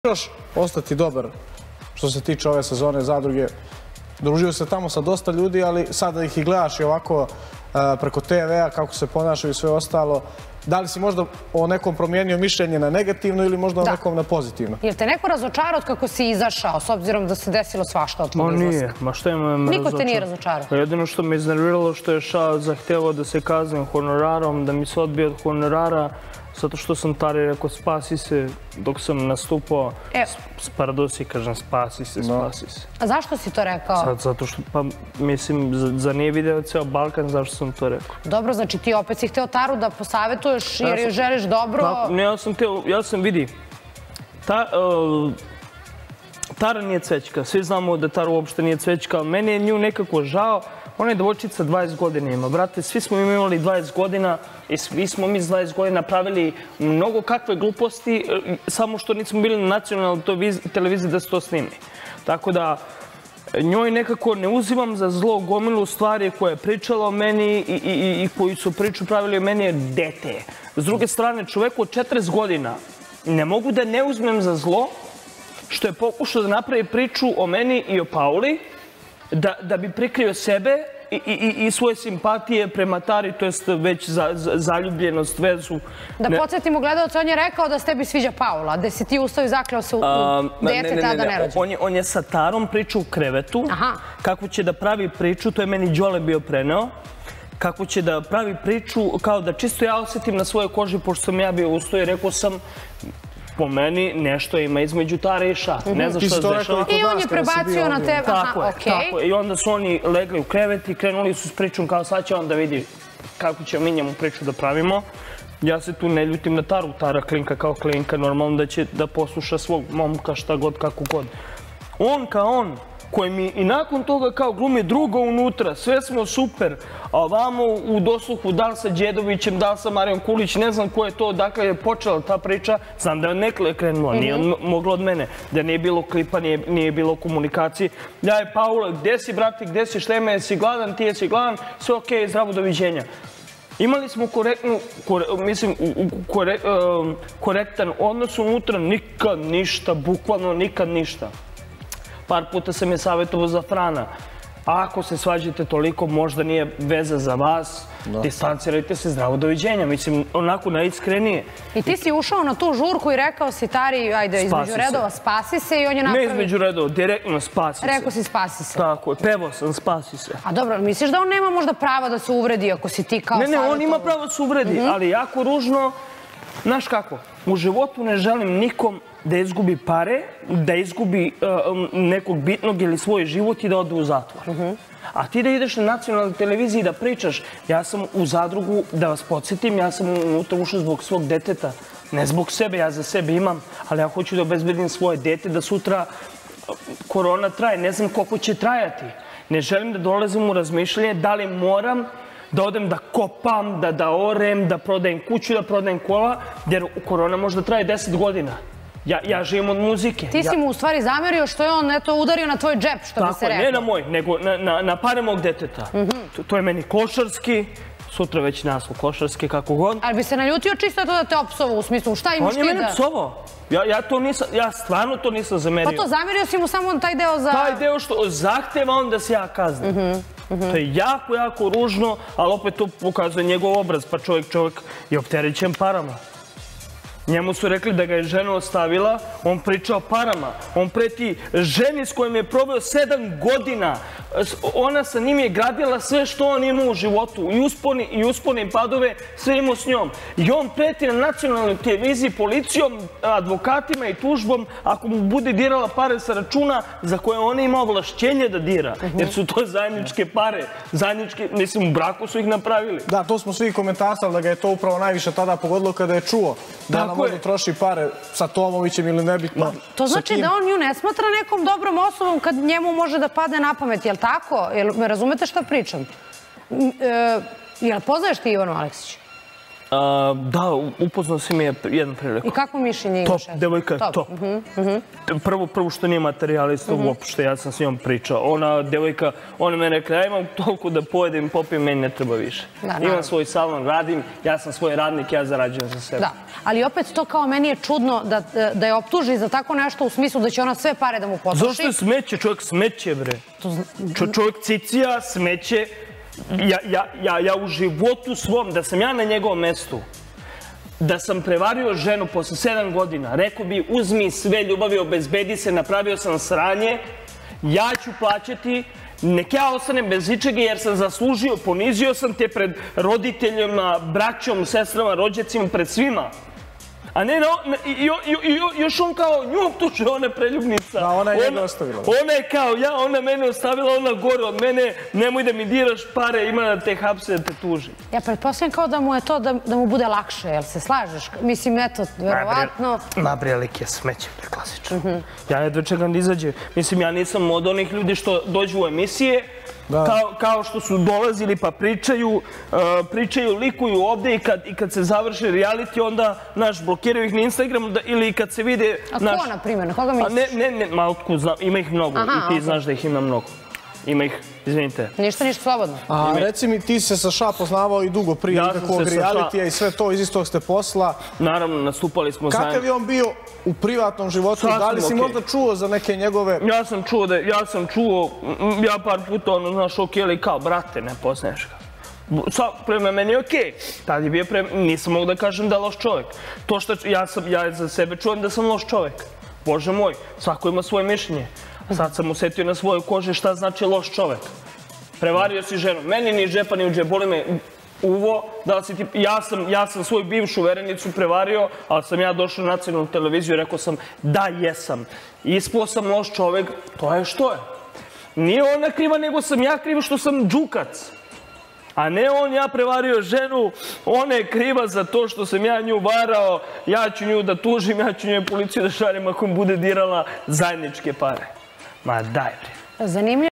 Još ostati dobar što se tiče ove sezone Zadruge. Družio se tamo sa dosta ljudi, ali sada ih i gledaš i ovako preko TV-a kako se ponašaju i sve ostalo. Da li si možda o nekom promijenio mišljenje na negativno ili možda o nekom na pozitivno? Jer te neko razočarao od kako si izašao, s obzirom da se desilo svašta od tvojeg izlaska? Nije, ma što ima me razočarao? Niko te nije razočarao? Jedino što me iznerviralo što je Ša zahtevao da se kaznim honorarom, da mi se odbije od honorara, zato što sam Tari rekao spasi se dok sam nastupao. Paradosi kažem spasi se, spasi se. A zašto si to rekao? Zato što, pa mislim, zar nije video ceo Balkan, zašto sam to rekao? Dobro, znači ti opet si hteo Taru da posavetuješ jer joj želiš dobro? Ne, ja sam vidi, Tara nije cvećka, svi znamo da Tara uopšte nije cvećka, ali meni je nju nekako žao. Ona je devojčica 20 godina ima, brate, svi smo imali 20 godina i svi smo mi s 20 godina pravili mnogo kakve gluposti, samo što nismo bili na nacionalnoj televiziji da se to snimi. Tako da, njoj nekako ne uzimam za zlo gomilu stvari koje je pričala o meni i koji su priču pravili o meni je dete. S druge strane, čoveku od 40 godina ne mogu da ne uzmem za zlo što je pokušao da napravi priču o meni i o Pauli, da bi prikrio sebe i svoje simpatije prema Tari, to jest već zaljubljenost, vezu. Da podsjetimo gledalce, on je rekao da se tebi sviđa Paula, da si ti ustao i zakleo se u dete tada nerođeno. On je sa Tarom pričao u krevetu, kako će da pravi priču, to je meni Đole bio preneo, kako će da pravi priču, kao da čisto ja osjetim na svojoj koži, pošto sam ja bio ustao i rekao sam, po meni nešto ima između Tare i Ša. Ne znam što se dešava. I on je prebacio na tebe. Tako je. I onda su oni legli u krevet i krenuli su s pričom kao sad će on da vidi kako ćemo mi njemu priču da pravimo. Ja se tu ne ljutim na Taru. Tara klinka kao klinka. Normalno da će da posluša svog momka šta god, kako god. On kao on, koji mi i nakon toga kao glumi druga unutra, sve smo super, a ovamo u dosluhu da li sa Đedovićem, da li sa Marijom Kulić, ne znam ko je to, dakle je počela ta priča, znam da je nekle krenula, nije mogla od mene, da nije bilo klipa, nije bilo komunikacije. Ja je Paula, gde si brati, gde si, šta ima, jesi gladan, ti jesi gladan, sve okej, zdravo, doviđenja. Imali smo korektan odnos unutra, nikad ništa, bukvalno nikad ništa. Par puta sam je savjetovao za Frana. Ako se svađate toliko, možda nije veza za vas, distancirajte se, zdravo, doviđenja. Mislim, onako najiskrenije. I ti si ušao na tu žurku i rekao si Tari, ajde, između redova, spasi se i on je napravio... Ne između redova, direktno spasi se. Rekao si spasi se. Tako je, pevao sam, spasi se. A dobro, misliš da on nema možda prava da se uvredi ako si ti kao savjetovo? Ne, on ima pravo da se uvredi, ali jako ružno. Znaš kako, u životu ne želim nikom da izgubi pare, da izgubi nekog bitnog ili svoj život i da ode u zatvor. A ti da ideš na nacionalnoj televiziji da pričaš, ja sam u Zadrugu, da vas podsjetim, ja sam unutra ušao zbog svog deteta, ne zbog sebe, ja za sebe imam, ali ja hoću da obezbedim svoje dete, da sutra korona traje, ne znam koliko će trajati. Ne želim da dolazim u razmišljanje da li moram da odem da kopam, da orem, da prodajem kuću, da prodajem kola, jer korona možda traje 10 godina. Ja živim od muzike. Ti si mu u stvari zamerio što je on udario na tvoj džep, što bi se rekao. Tako je, ne na moj, nego na pare mog deteta. To je meni košarski, sutra već naslov košarski, kako god. Ali bi se naljutio čisto to da te opsovao, u smislu šta imaš ti da... On je mene psovao. Ja stvarno to nisam zamerio. Pa to, zamerio si mu samo taj deo za... Taj deo što zahteva on da se ja kaznim. To je jako, jako ružno, ali opet to pokazuje njegov obraz, pa čovjek je opterećen parama. Njemu su rekli da ga je žena ostavila, on priča o parama, on preti ženi s kojom je proveo 7 godina. Ona sa njim je gradila sve što on ima u životu, i uspone i padove, sve imao s njom. I on preti na nacionalnoj televiziji policijom, advokatima i tužbom ako mu bude dirala pare sa računa za koje ona ima ovlašćenje da dira. Jer su to zajedničke pare, zajedničke, mislim, u braku su ih napravili. Da, to smo svi komentarsali da ga je to upravo najviše tada pogodilo kada je čuo da ona možda troši pare sa Tomovićem ili nebitno. To znači da on nju ne smatra nekom dobrom osobom kad njemu može da padne na pamet, jel' tako? Jel me razumete šta pričam? Jel' poznaješ ti Ivanu Aleksić? Da, upoznao si mi je jednu priliku. I kako mišljenje imaš? Top, devojka je top. Prvo što nije materijalista uopšte, ja sam s njom pričao. Ona devojka, ona mene rekla, ja imam toliko da pojedem, popijem, meni ne treba više. Imam svoj salon, radim, ja sam svoj radnik, ja zarađujem za sebe. Da, ali opet to kao meni je čudno da je optuži za tako nešto u smislu da će ona sve pare da mu potroši. Zašto je smeće? Čovjek smeće, bre. Čovjek cicija, smeće. Ja u životu svom, da sam ja na njegovom mestu, da sam prevario ženu posle 7 godina, rekao bi uzmi sve ljubavi, obezbedi se, napravio sam sranje, ja ću plaćati, nek ja ostanem bez ničega jer sam zaslužio, ponizio sam te pred roditeljima, braćom, sestrama, rođacima, pred svima. A ne, još on kao nju optuže, ona je preljubnica. Da, ona je njega ostavila. Ona je kao ja, ona mene ostavila, ona gore od mene, nemoj da mi diraš pare, ima da te hapse, da te tuži. Ja pretpostavljam kao da mu je to da mu bude lakše, jel se slažeš? Mislim, eto, verovatno... Nabrijelik je smeće, to je klasično. Ja jedva čekam da izađe. Mislim, ja nisam od onih ljudi što dođu u emisije, kao što su dolazili pa pričaju, likuju ovde i kad se završi reality, onda blokiraju ih na Instagramu ili kad se vide... A ko, na primjer? Na koga misliš? Ne, malo tko znam, ima ih mnogo i ti znaš da ih ima mnogo. Ima ih, izvinite. Ništa, slobodno. A reci mi, ti se sa Ša poznavao i dugo prije nekakvog realitija i sve to, iz istog ste posla. Naravno, nastupali smo zajedno. Kakav je on bio u privatnom životu? Da li si možda čuo za neke njegove... Ja par puta, znaš, okej, ali kao, brate, ne poznaješ ga. Prema meni je okej. Tad je bio nisam mogu da kažem da je loš čovjek. To što ja za sebe čujem da sam loš čovjek. Bože moj, svako ima svoje mišljenje. Sad sam osjetio na svojoj koži šta znači loš čovjek. Prevario si ženu. Meni ni džepa ni u džep. Boli me uvo. Ja sam svoju bivšu verenicu prevario, ali sam ja došao na nacionalnu televiziju i rekao sam da jesam. Ispao sam loš čovjek. To je što je. Nije ona kriva, nego sam ja kriva što sam džukac. A ne ja prevario ženu, ona je kriva za to što sam ja nju varao, ja ću nju da tužim, ja ću nju policiju da šaljem ako mi bude dirala zajedničke pare. Ma daj, bre. Zanimljivo.